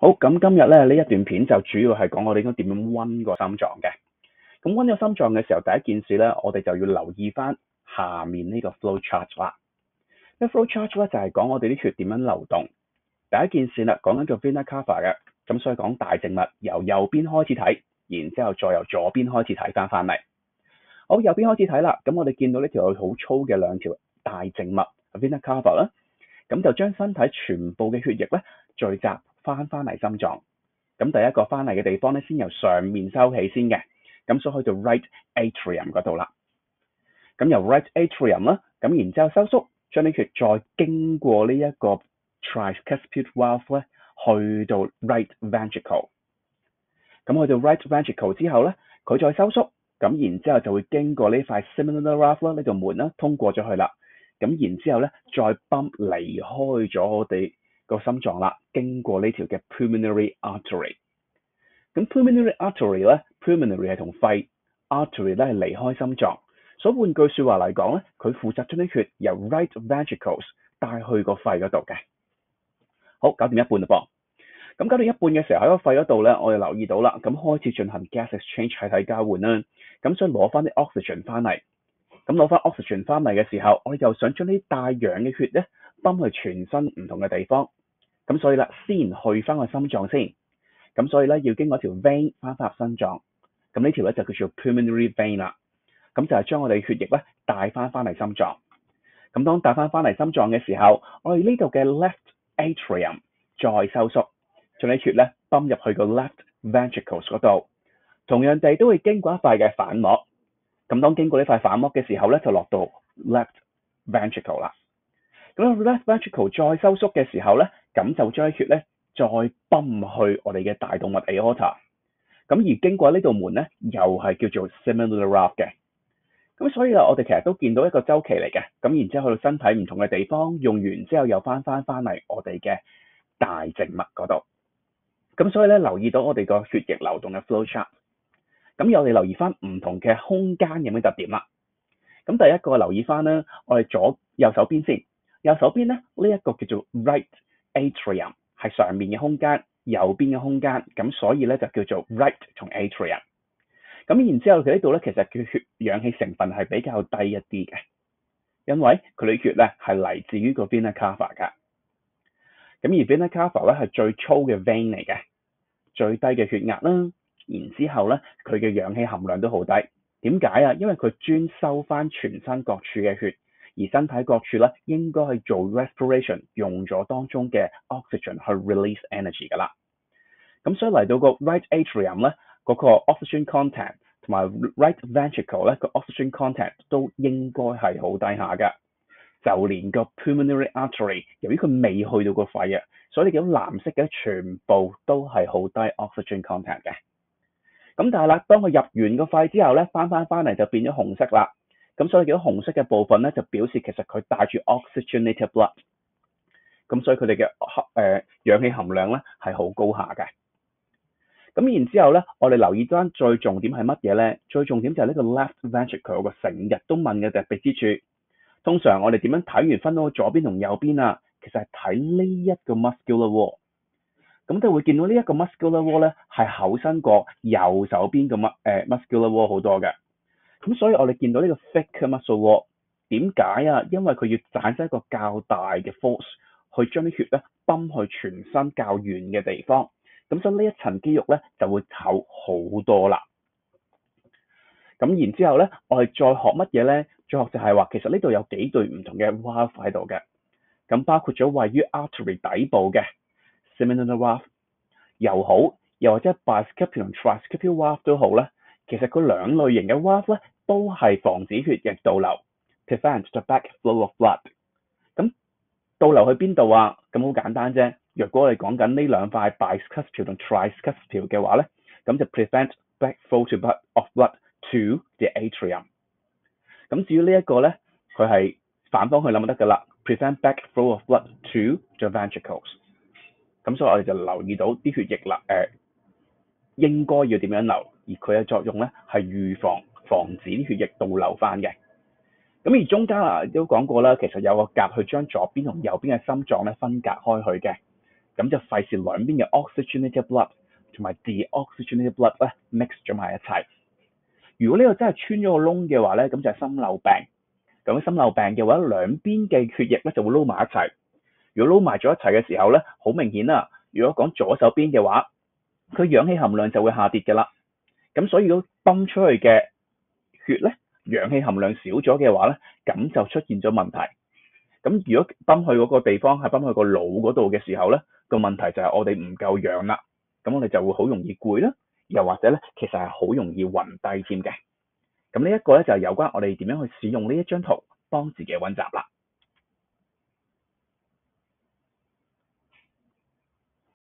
好，咁今日咧呢一段片就主要係講我哋應該點樣溫個心臟嘅。咁溫個心臟嘅時候，第一件事咧，我哋就要留意翻下面呢個 flow chart 啦。呢 flow chart 咧就係講我哋啲血點樣流動。第一件事啦，講緊叫 vena cava 嘅，咁所以講大靜脈由右邊開始睇，然之後再由左邊開始睇翻嚟。好，右邊開始睇啦，咁我哋見到呢條好粗嘅兩條大靜脈 vena cava 啦，咁就將身體全部嘅血液咧聚集翻嚟心臟。咁第一個翻嚟嘅地方咧，先由上面收起先嘅，咁所以去到 right atrium 嗰度啦。咁由 right atrium 啦，咁然之後收縮，將啲血再經過呢一個 tricuspid valve 咧，去到 right ventricle。咁去到 right ventricle 之後咧，佢再收縮，咁然之後就會經過呢塊 seminal valve 啦，呢度門啦，通過咗去啦。咁然之後咧，再泵離開咗我哋個心臟啦，經過呢條嘅 pulmonary artery。咁 pulmonary artery 咧 ，pulmonary 係同肺 ，artery 咧係離開心臟。所以換句説話嚟講咧，佢負責將啲血由 right ventricles 帶去個肺嗰度嘅。好，搞掂一半啦噃。咁搞掂一半嘅時候喺個肺嗰度咧，我哋留意到啦，咁開始進行 gas exchange 氣體交換啦。咁想攞翻啲 oxygen 翻嚟。咁攞翻 oxygen 翻嚟嘅時候，我哋又想將啲帶氧嘅血咧泵去全身唔同嘅地方。咁所以啦，先去翻個心臟先。咁所以咧要經過條 vein 翻入心臟。咁呢條咧就叫做 pulmonary vein 啦。咁就係將我哋血液咧帶翻嚟心臟。咁當帶翻嚟心臟嘅時候，我哋呢度嘅 left atrium 再收縮，將啲血咧泵入去個 left ventricles 嗰度。同樣地都會經過一塊嘅反膜。咁當經過呢塊反膜嘅時候咧，就落到 left ventricle 啦。咁 left ventricle 再收縮嘅時候咧，咁就將血咧再泵去我哋嘅大動脈 aorta。咁而經過呢道門咧，又係叫做 seminal valve 嘅。咁所以啊，我哋其實都見到一個周期嚟嘅。咁然之後去到身體唔同嘅地方，用完之後又翻嚟我哋嘅大靜脈嗰度。咁所以咧，留意到我哋個血液流動嘅 flow chart。咁我哋留意翻唔同嘅空間有咩特點啦。咁第一個留意翻啦，我哋右手邊先。右手邊咧，呢一個叫做 right atrium 係上面嘅空間，右邊嘅空間。咁所以咧就叫做 right 同 atrium。咁然之後佢呢度咧，其實佢血氧氣成分係比較低一啲嘅，因為佢啲血咧係嚟自於個 vena cava 㗎。咁而 vena cava 咧係最粗嘅 vein 嚟嘅，最低嘅血壓啦。然之後咧，佢嘅氧氣含量都好低。點解啊？因為佢專收翻全身各處嘅血，而身體各處咧應該係做 respiration 用咗當中嘅 oxygen 去 release energy 㗎啦。咁所以嚟到個 right atrium 咧，嗰個 oxygen content 同埋 right ventricle 咧個 oxygen content 都應該係好低下㗎。就連個 pulmonary artery， 由於佢未去到個肺啊，所以你見到藍色嘅全部都係好低 oxygen content 嘅。咁但係啦，當佢入完個肺之後咧，翻嚟就變咗紅色啦。咁所以見到紅色嘅部分咧，就表示其實佢帶住 oxygenated blood。咁所以佢哋嘅氧氣含量咧係好高下嘅。咁然之後咧，我哋留意翻最重點係乜嘢咧？最重點就係呢個 left ventricle 個成日都問嘅特別之處。通常我哋點樣睇完分到左邊同右邊啊？其實係睇呢一個 muscular wall。咁就會見到呢一個 muscular wall 咧係厚身過右手邊嘅muscular wall 好多嘅。咁所以我哋見到呢個 thicker muscle wall， 點解啊？因為佢要產生一個較大嘅 force 去將啲血咧泵去全身較遠嘅地方。咁所以呢一層肌肉咧就會厚好多啦。咁然之後咧，我哋再學乜嘢咧？再學就係話其實呢度有幾對唔同嘅 valve 喺度嘅。咁包括咗位於 artery 底部嘅seminal valve 又好，又或者 bicuspid 同 tricuspid valve 都好咧。其實佢兩類型嘅 valve 咧，都係防止血液倒流 ，prevent the backflow of blood。咁倒流去邊度啊？咁好簡單啫。若果我哋講緊呢兩塊 bicuspid 同 tricuspid 嘅話咧，咁就 prevent backflow of blood to the atrium。咁至於呢一個咧，佢係反方去諗就得㗎啦 ，prevent backflow of blood to the ventricles。咁所以我哋就留意到啲血液應該要點樣流，而佢嘅作用咧係防止啲血液倒流翻嘅。咁而中間都講過啦，其實有個夾去將左邊同右邊嘅心臟咧分隔開去嘅。 咁就費事兩邊嘅 oxygenated blood 同埋 deoxygenated blood 咧 mix 咗埋一齊。如果呢個真係穿咗個窿嘅話咧，咁就係心漏病。咁心漏病嘅話，兩邊嘅血液咧就會撈埋一齊。如果撈埋咗一齊嘅時候咧，好明顯啦。如果講左手邊嘅話，佢氧氣含量就會下跌嘅啦。咁所以如果泵出去嘅血咧，氧氣含量少咗嘅話咧，咁就出現咗問題。咁如果泵去嗰個地方係泵去個腦嗰度嘅時候咧，個問題就係我哋唔夠氧啦。咁我哋就會好容易攰啦，又或者咧其實係好容易暈低添嘅。咁呢一個咧就係有關我哋點樣去使用呢一張圖幫自己溫習啦。